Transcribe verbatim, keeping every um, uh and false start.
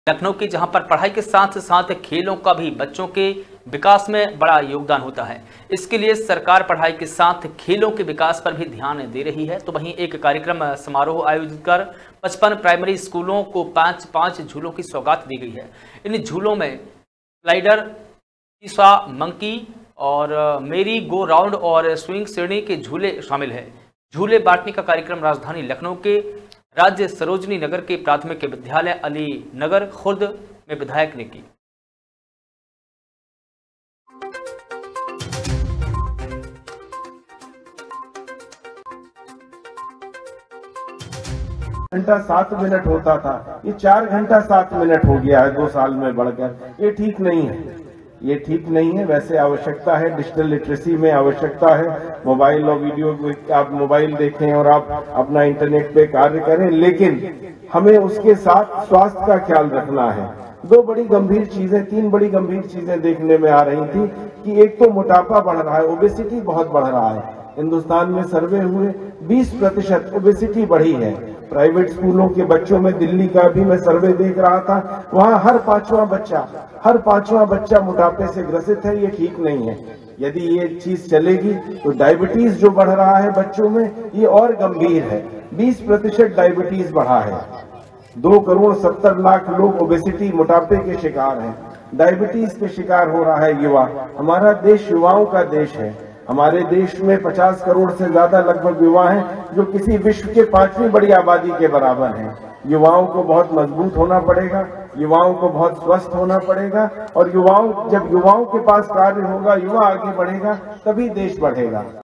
लखनऊ की, जहां पर पढ़ाई के साथ साथ खेलों का भी बच्चों के विकास में बड़ा योगदान होता है। इसके लिए सरकार पढ़ाई के साथ खेलों के विकास पर भी ध्यान दे रही है। तो वहीं एक कार्यक्रम समारोह आयोजित कर पचपन प्राइमरी स्कूलों को पांच पांच झूलों की सौगात दी गई है। इन झूलों में स्लाइडर, ईसा मंकी और मेरी गो राउंड और स्विंग श्रेणी के झूले शामिल है। झूले बांटने का कार्यक्रम राजधानी लखनऊ के राज्य सरोजनी नगर के प्राथमिक विद्यालय अली नगर खुर्द में विधायक ने की। घंटा सात मिनट होता था, ये चार घंटा सात मिनट हो गया है, दो साल में बढ़कर। ये ठीक नहीं है, ये ठीक नहीं है। वैसे आवश्यकता है, डिजिटल लिटरेसी में आवश्यकता है। मोबाइल और वीडियो, आप मोबाइल देखें और आप अपना इंटरनेट पे कार्य करें, लेकिन हमें उसके साथ स्वास्थ्य का ख्याल रखना है। दो बड़ी गंभीर चीजें, तीन बड़ी गंभीर चीजें देखने में आ रही थी कि एक तो मोटापा बढ़ रहा है, ओबेसिटी बहुत बढ़ रहा है। हिंदुस्तान में सर्वे हुए, बीस प्रतिशत ओबेसिटी बढ़ी है। प्राइवेट स्कूलों के बच्चों में, दिल्ली का भी मैं सर्वे देख रहा था, वहां हर पांचवा बच्चा हर पांचवा बच्चा मोटापे से ग्रसित है। ये ठीक नहीं है। यदि ये चीज चलेगी तो डायबिटीज जो बढ़ रहा है बच्चों में, ये और गंभीर है। बीस प्रतिशत डायबिटीज बढ़ा है। दो करोड़ सत्तर लाख लोग ओबेसिटी, मोटापे के शिकार हैं। डायबिटीज के शिकार हो रहा है युवा। हमारा देश युवाओं का देश है। हमारे देश में पचास करोड़ से ज्यादा लगभग युवा हैं, जो किसी विश्व के पांचवी बड़ी आबादी के बराबर हैं। युवाओं को बहुत मजबूत होना पड़ेगा, युवाओं को बहुत स्वस्थ होना पड़ेगा, और युवाओं जब युवाओं के पास कार्य होगा, युवा आगे बढ़ेगा, तभी देश बढ़ेगा।